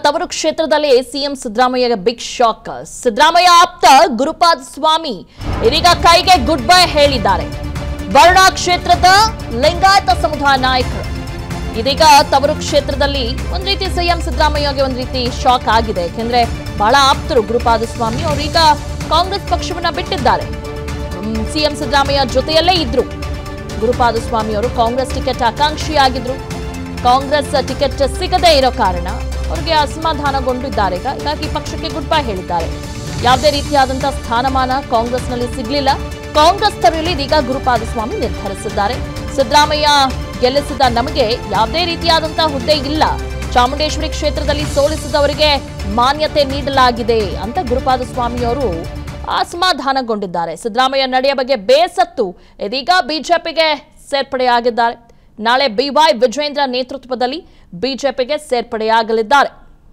ತವರು ಕ್ಷೇತ್ರದಲ್ಲಿ ಸಿಎಂ ಸಿದ್ದರಾಮಯ್ಯಗೆ ಬಿಗ್ ಶಾಕ್. ಸಿದ್ದರಾಮಯ್ಯ ಆಪ್ತ ಗುರುಪಾದ ಸ್ವಾಮಿ ಇದೀಗ ಕೈಗೆ ಗುಡ್ ಬೈ ಹೇಳಿದ್ದಾರೆ. ವರ್ಣ ಕ್ಷೇತ್ರದ ಲಿಂಗಾಯತ ಸಮುದಾಯ ನಾಯಕರು ಇದೀಗ ತವರು ಕ್ಷೇತ್ರದಲ್ಲಿ ಒಂದ್ ರೀತಿ ಸಿಎಂ ಸಿದ್ದರಾಮಯ್ಯಗೆ ಒಂದ್ ರೀತಿ ಶಾಕ್ ಆಗಿದೆ. ಯಾಕೆಂದ್ರೆ ಬಹಳ ಆಪ್ತರು ಗುರುಪಾದ ಸ್ವಾಮಿ ಅವರೀಗ ಕಾಂಗ್ರೆಸ್ ಪಕ್ಷವನ್ನ ಬಿಟ್ಟಿದ್ದಾರೆ. ಸಿಎಂ ಸಿದ್ದರಾಮಯ್ಯ ಜೊತೆಯಲ್ಲೇ ಇದ್ರು. ಗುರುಪಾದ ಸ್ವಾಮಿ ಅವರು ಕಾಂಗ್ರೆಸ್ ಟಿಕೆಟ್ ಆಕಾಂಕ್ಷಿಯಾಗಿದ್ರು. ಕಾಂಗ್ರೆಸ್ ಟಿಕೆಟ್ ಸಿಗದೇ ಇರೋ ಕಾರಣ ಅವರಿಗೆ ಅಸಮಾಧಾನಗೊಂಡಿದ್ದಾರೆ. ಹೀಗಾಗಿ ಪಕ್ಷಕ್ಕೆ ಗುಡ್ ಬೈ ಹೇಳಿದ್ದಾರೆ. ಯಾವುದೇ ರೀತಿಯಾದಂತಹ ಸ್ಥಾನಮಾನ ಕಾಂಗ್ರೆಸ್ನಲ್ಲಿ ಸಿಗಲಿಲ್ಲ. ಕಾಂಗ್ರೆಸ್ ತೊರೆಯಲು ಇದೀಗ ಗುರುಪಾದ ಸ್ವಾಮಿ ನಿರ್ಧರಿಸಿದ್ದಾರೆ. ಸಿದ್ದರಾಮಯ್ಯ ಗೆಲ್ಲಿಸಿದ ನಮಗೆ ಯಾವುದೇ ರೀತಿಯಾದಂತಹ ಹುದ್ದೆ ಇಲ್ಲ. ಚಾಮುಂಡೇಶ್ವರಿ ಕ್ಷೇತ್ರದಲ್ಲಿ ಸೋಲಿಸಿದವರಿಗೆ ಮಾನ್ಯತೆ ನೀಡಲಾಗಿದೆ ಅಂತ ಗುರುಪಾದ ಸ್ವಾಮಿ ಅವರು ಅಸಮಾಧಾನಗೊಂಡಿದ್ದಾರೆ. ಸಿದ್ದರಾಮಯ್ಯ ನಡೆಯ ಬಗ್ಗೆ ಬೇಸತ್ತು ಇದೀಗ ಬಿಜೆಪಿಗೆ ಸೇರ್ಪಡೆಯಾಗಿದ್ದಾರೆ. ನಾಳೆ ಬಿವೈ ವಿಜೇಂದ್ರ ನೇತೃತ್ವದಲ್ಲಿ ಬಿಜೆಪಿಗೆ ಸೇರ್ಪಡೆಯಾಗಲಿದ್ದಾರೆ.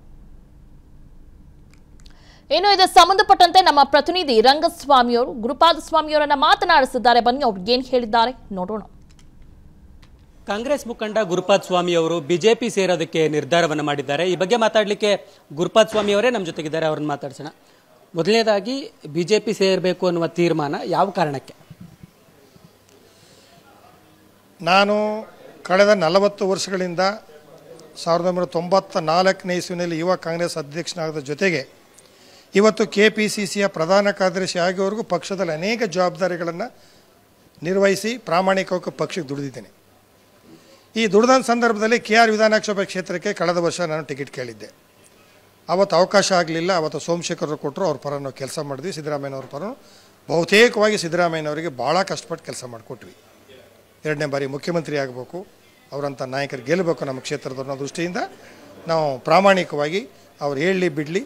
ಇನ್ನು ಇದಕ್ಕೆ ಸಂಬಂಧಪಟ್ಟಂತೆ ನಮ್ಮ ಪ್ರತಿನಿಧಿ ರಂಗಸ್ವಾಮಿಯವರು ಗುರುಪಾದ ಸ್ವಾಮಿಯವರನ್ನ ಮಾತನಾಡಿಸಿದ್ದಾರೆ. ಬನ್ನಿ ಅವ್ರು ಏನ್ ಹೇಳಿದ್ದಾರೆ ನೋಡೋಣ. ಕಾಂಗ್ರೆಸ್ ಮುಖಂಡ ಗುರುಪಾದ ಸ್ವಾಮಿ ಅವರು ಬಿಜೆಪಿ ಸೇರೋದಕ್ಕೆ ನಿರ್ಧಾರವನ್ನು ಮಾಡಿದ್ದಾರೆ. ಈ ಬಗ್ಗೆ ಮಾತಾಡಲಿಕ್ಕೆ ಗುರುಪಾದ ಸ್ವಾಮಿ ಅವರೇ ನಮ್ಮ ಜೊತೆಗಿದ್ದಾರೆ. ಅವ್ರನ್ನ ಮಾತಾಡ್ಸೋಣ. ಮೊದಲನೇದಾಗಿ ಬಿಜೆಪಿ ಸೇರಬೇಕು ಅನ್ನುವ ತೀರ್ಮಾನ ಯಾವ ಕಾರಣಕ್ಕೆ? ನಾನು ಕಳೆದ 40 ವರ್ಷಗಳಿಂದ 1994ನೇ ಇಸ್ವಿನಲ್ಲಿ ಯುವ ಕಾಂಗ್ರೆಸ್ ಅಧ್ಯಕ್ಷನಾದ ಜೊತೆಗೆ ಇವತ್ತು KPCCಯ ಪ್ರಧಾನ ಕಾರ್ಯದರ್ಶಿ ಆಗಿವರೆಗೂ ಪಕ್ಷದಲ್ಲಿ ಅನೇಕ ಜವಾಬ್ದಾರಿಗಳನ್ನು ನಿರ್ವಹಿಸಿ ಪ್ರಾಮಾಣಿಕವಾಗಿ ಪಕ್ಷಕ್ಕೆ ದುಡಿದಿದ್ದೇನೆ. ಈ ದುಡಿದ ಸಂದರ್ಭದಲ್ಲಿ KR ವಿಧಾನಸಭಾ ಕ್ಷೇತ್ರಕ್ಕೆ ಕಳೆದ ವರ್ಷ ನಾನು ಟಿಕೆಟ್ ಕೇಳಿದ್ದೆ. ಅವತ್ತು ಅವಕಾಶ ಆಗಲಿಲ್ಲ. ಅವತ್ತು ಸೋಮಶೇಖರ್ ಕೊಟ್ಟರು. ಅವ್ರ ಪರ ನಾವು ಕೆಲಸ ಮಾಡಿದ್ವಿ. ಸಿದ್ದರಾಮಯ್ಯನವ್ರ ಪರ ಬಹುತೇಕವಾಗಿ ಸಿದ್ದರಾಮಯ್ಯನವರಿಗೆ ಭಾಳ ಕಷ್ಟಪಟ್ಟು ಕೆಲಸ ಮಾಡಿಕೊಟ್ವಿ. 2ನೇ ಬಾರಿ ಮುಖ್ಯಮಂತ್ರಿ ಆಗಬೇಕು, ಅವರಂಥ ನಾಯಕರು ಗೆಲ್ಲಬೇಕು ನಮ್ಮ ಕ್ಷೇತ್ರದವ್ರನ್ನ ದೃಷ್ಟಿಯಿಂದ ನಾವು ಪ್ರಾಮಾಣಿಕವಾಗಿ ಅವ್ರು ಹೇಳಲಿ ಬಿಡಲಿ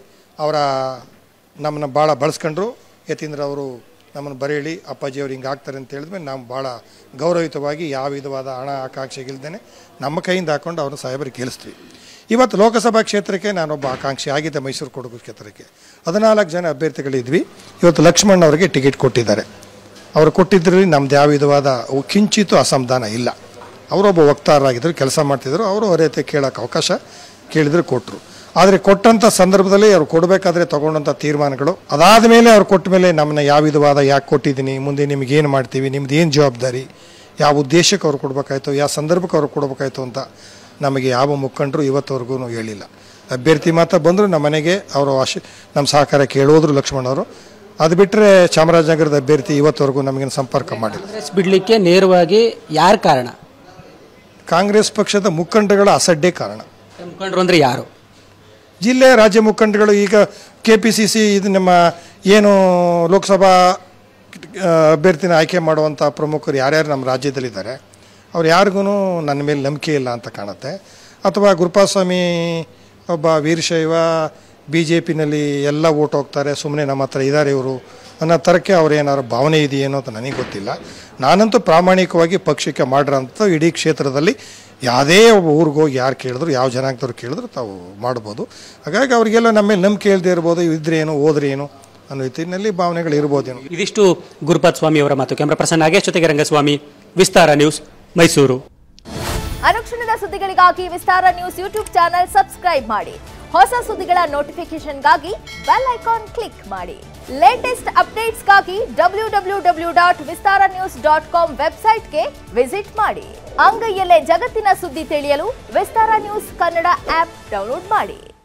ನಮ್ಮನ್ನು ಭಾಳ ಬಳಸ್ಕೊಂಡ್ರು. ಯತೀಂದ್ರ ಅವರು ನಮ್ಮನ್ನು ಬರೆಯಲಿ ಅಪ್ಪಾಜಿಯವ್ರು ಹಿಂಗೆ ಆಗ್ತಾರೆ ಅಂತ ಹೇಳಿದ್ಮೇಲೆ ನಾವು ಭಾಳ ಗೌರವಯುತವಾಗಿ ಯಾವ ವಿಧವಾದ ಹಣ ಆಕಾಂಕ್ಷೆಗಿಲ್ದೇನೆ ನಮ್ಮ ಕೈಯಿಂದ ಹಾಕ್ಕೊಂಡು ಅವ್ರನ್ನ ಸಾಹೇಬರಿಗೆ ಗೆಲ್ಲಿಸ್ತೀವಿ. ಇವತ್ತು ಲೋಕಸಭಾ ಕ್ಷೇತ್ರಕ್ಕೆ ನಾನೊಬ್ಬ ಆಕಾಂಕ್ಷಿ ಆಗಿದ್ದೆ. ಮೈಸೂರು ಕೊಡಗು ಕ್ಷೇತ್ರಕ್ಕೆ 14 ಜನ ಅಭ್ಯರ್ಥಿಗಳಿದ್ವಿ. ಇವತ್ತು ಲಕ್ಷ್ಮಣ್ ಅವರಿಗೆ ಟಿಕೆಟ್ ಕೊಟ್ಟಿದ್ದಾರೆ. ಅವರು ಕೊಟ್ಟಿದ್ರಲ್ಲಿ ನಮ್ದು ಯಾವ ವಿಧವಾದ ಕಿಂಚಿತ್ತು ಅಸಮಾಧಾನ ಇಲ್ಲ. ಅವರೊಬ್ಬ ವಕ್ತಾರರಾಗಿದ್ದರು, ಕೆಲಸ ಮಾಡ್ತಿದ್ರು. ಅವರು ಅವರೇ ಕೇಳೋಕ್ಕೆ ಅವಕಾಶ ಕೇಳಿದ್ರು, ಕೊಟ್ಟರು. ಆದರೆ ಕೊಟ್ಟಂಥ ಸಂದರ್ಭದಲ್ಲಿ ಅವ್ರು ಕೊಡಬೇಕಾದ್ರೆ ತೊಗೊಂಡಂಥ ತೀರ್ಮಾನಗಳು ಅದಾದ ಮೇಲೆ ಅವ್ರು ಕೊಟ್ಟ ಮೇಲೆ ನಮ್ಮನ್ನ ಯಾವ ವಿಧವಾದ ಯಾಕೆ ಕೊಟ್ಟಿದ್ದೀನಿ, ಮುಂದೆ ನಿಮಗೇನು ಮಾಡ್ತೀವಿ, ನಿಮ್ದು ಏನು ಜವಾಬ್ದಾರಿ, ಯಾವ ಉದ್ದೇಶಕ್ಕೆ ಅವ್ರು ಕೊಡಬೇಕಾಯ್ತು, ಯಾವ ಸಂದರ್ಭಕ್ಕೆ ಅವ್ರು ಕೊಡಬೇಕಾಯ್ತು ಅಂತ ನಮಗೆ ಯಾವ ಮುಖಂಡರು ಇವತ್ತವರೆಗೂ ಹೇಳಿಲ್ಲ. ಅಭ್ಯರ್ಥಿ ಮಾತ್ರ ಬಂದರು ನಮ್ಮ ಮನೆಗೆ, ಅವರು ನಮ್ಮ ಸಹಕಾರ ಕೇಳೋದ್ರು ಲಕ್ಷ್ಮಣ್ ಅವರು. ಅದು ಬಿಟ್ಟರೆ ಚಾಮರಾಜನಗರದ ಅಭ್ಯರ್ಥಿ ಇವತ್ತವರೆಗೂ ನಮಗೇನು ಸಂಪರ್ಕ ಮಾಡಿಲ್ಲ. ಕಾಂಗ್ರೆಸ್ ಬಿಡಲಿಕ್ಕೆ ನೇರವಾಗಿ ಯಾರು ಕಾರಣ? ಕಾಂಗ್ರೆಸ್ ಪಕ್ಷದ ಮುಖಂಡಗಳ ಅಸಡ್ಡೆ ಕಾರಣ. ಮುಖಂಡರು ಅಂದರೆ ಯಾರು? ಜಿಲ್ಲೆ ರಾಜ್ಯ ಮುಖಂಡಗಳು. ಈಗ KPCC ಇದು ನಮ್ಮ ಏನು ಲೋಕಸಭಾ ಅಭ್ಯರ್ಥಿನ ಆಯ್ಕೆ ಮಾಡುವಂಥ ಪ್ರಮುಖರು ಯಾರ್ಯಾರು ನಮ್ಮ ರಾಜ್ಯದಲ್ಲಿದ್ದಾರೆ ಅವ್ರು ಯಾರಿಗೂ ನನ್ನ ಮೇಲೆ ನಂಬಿಕೆ ಇಲ್ಲ ಅಂತ ಕಾಣುತ್ತೆ. ಅಥವಾ ಗುರುಪಾದ ಸ್ವಾಮಿ ಒಬ್ಬ ವೀರಶೈವ, BJPನಲ್ಲಿ ಎಲ್ಲ ಓಟ್ ಹೋಗ್ತಾರೆ, ಸುಮ್ಮನೆ ನಮ್ಮ ಹತ್ರ ಇದ್ದಾರೆ ಇವರು ಅನ್ನೋ ಥರಕ್ಕೆ ಅವ್ರೇನಾದ್ರು ಭಾವನೆ ಇದೆಯೇನೋ ಅಂತ ನನಗೆ ಗೊತ್ತಿಲ್ಲ. ನಾನಂತೂ ಪ್ರಾಮಾಣಿಕವಾಗಿ ಪಕ್ಷಕ್ಕೆ ಮಾಡಿರೋಂಥ ಇಡೀ ಕ್ಷೇತ್ರದಲ್ಲಿ ಯಾವುದೇ ಒಬ್ಬ ಊರಿಗೆ ಹೋಗಿ ಯಾರು ಕೇಳಿದ್ರು, ಯಾವ ಜನಾಂಗದವ್ರು ಕೇಳಿದ್ರು ತಾವು ಮಾಡ್ಬೋದು. ಹಾಗಾಗಿ ಅವರಿಗೆಲ್ಲ ನಮ್ಮ ಮೇಲೆ ನಂಬಿಕೆ ಇಲ್ಲದೆ ಇರ್ಬೋದು. ಇದ್ರೇನು ಹೋದ್ರೇನು ಅನ್ನೋ ರೀತಿಯಲ್ಲಿ ಭಾವನೆಗಳು ಇರ್ಬೋದೇನು. ಇದಿಷ್ಟು ಗುರುಪಾದ ಸ್ವಾಮಿ ಅವರ ಮಾತು. ಕ್ಯಾಮರಾ ಪರ್ಸನ್ ನಾಗೇಶ್ ಜೊತೆಗೆ ರಂಗಸ್ವಾಮಿ, ವಿಸ್ತಾರ ನ್ಯೂಸ್, ಮೈಸೂರು. ಅನುಕ್ಷಣದ ಸುದ್ದಿಗಳಿಗಾಗಿ Vistara news YouTube channel subscribe ಮಾಡಿ. ಹೊಸ ಸುದ್ದಿಗಳ ನೋಟಿಫಿಕೇಶನ್ಗಾಗಿ ಬೆಲ್ ಐಕಾನ್ ಕ್ಲಿಕ್ ಮಾಡಿ. ಲೇಟೆಸ್ಟ್ ಅಪ್ಡೇಟ್ಸ್ಗಾಗಿ www.vistaranews.com ವೆಬ್ಸೈಟ್ಗೆ ವಿಸಿಟ್ ಮಾಡಿ. ಅಂಗೈಯಲ್ಲೇ ಜಗತ್ತಿನ ಸುದ್ದಿ ತಿಳಿಯಲು Vistara news Kannada app download ಮಾಡಿ.